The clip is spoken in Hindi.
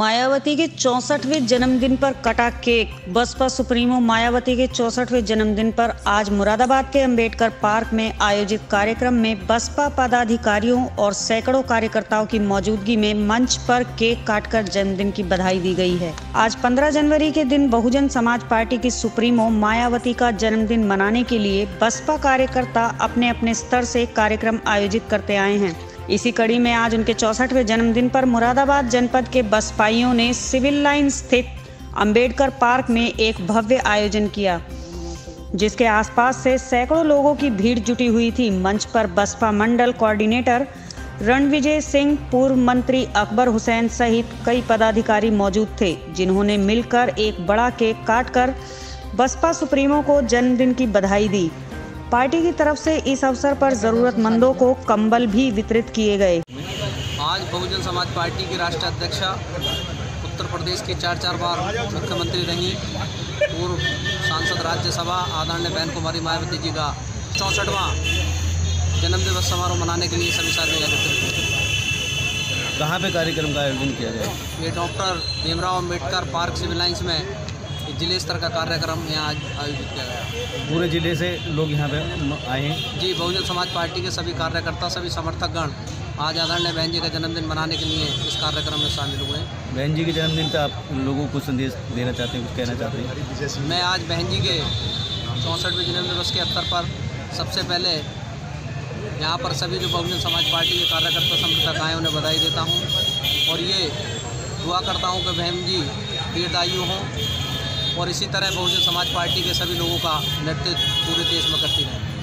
मायावती के 64वें जन्मदिन पर कटा केक। बसपा सुप्रीमो मायावती के 64वें जन्मदिन पर आज मुरादाबाद के अंबेडकर पार्क में आयोजित कार्यक्रम में बसपा पदाधिकारियों और सैकड़ों कार्यकर्ताओं की मौजूदगी में मंच पर केक काटकर जन्मदिन की बधाई दी गई है। आज 15 जनवरी के दिन बहुजन समाज पार्टी की सुप्रीमो मायावती का जन्मदिन मनाने के लिए बसपा कार्यकर्ता अपने अपने स्तर से कार्यक्रम आयोजित करते आए हैं। इसी कड़ी में आज उनके 64वें जन्मदिन पर मुरादाबाद जनपद के बसपाइयों ने सिविल लाइन स्थित अंबेडकर पार्क में एक भव्य आयोजन किया, जिसके आसपास से सैकड़ों लोगों की भीड़ जुटी हुई थी। मंच पर बसपा मंडल कोऑर्डिनेटर रणविजय सिंह, पूर्व मंत्री अकबर हुसैन सहित कई पदाधिकारी मौजूद थे, जिन्होंने मिलकर एक बड़ा केक काटकर बसपा सुप्रीमो को जन्मदिन की बधाई दी। पार्टी की तरफ से इस अवसर पर जरूरतमंदों को कंबल भी वितरित किए गए। आज बहुजन समाज पार्टी की राष्ट्रीय अध्यक्षा, उत्तर प्रदेश की 4 बार मुख्यमंत्री रही, पूर्व सांसद राज्यसभा आदरणीय बहन कुमारी मायावती जी का 64वां जन्मदिवस समारोह मनाने के लिए सभी साथी एकत्रित हुए। कहाँ पे कार्यक्रम का आयोजन किया गया? ये doctor Bhimrao Ambedkar park civil lines में जिले स्तर का कार्यक्रम यहाँ आज आयोजित किया गया। पूरे जिले से लोग यहाँ पे आए हैं? जी, बहुजन समाज पार्टी के सभी कार्यकर्ता, सभी समर्थकगण आज आदरणीय बहन जी का जन्मदिन मनाने के लिए इस कार्यक्रम में शामिल हुए हैं। बहन जी के जन्मदिन पर आप लोगों को संदेश देना चाहते हैं, कुछ कहना चाहते हैं? मैं आज बहन जी के 64वें जन्मदिवस के अवसर पर सबसे पहले यहाँ पर सभी जो बहुजन समाज पार्टी के कार्यकर्ता समर्थक आए उन्हें बधाई देता हूँ और ये दुआ करता हूँ कि बहन जी दीर्घायु हों और इसी तरह बहुजन समाज पार्टी के सभी लोगों का नेतृत्व पूरे देश में करती रहें।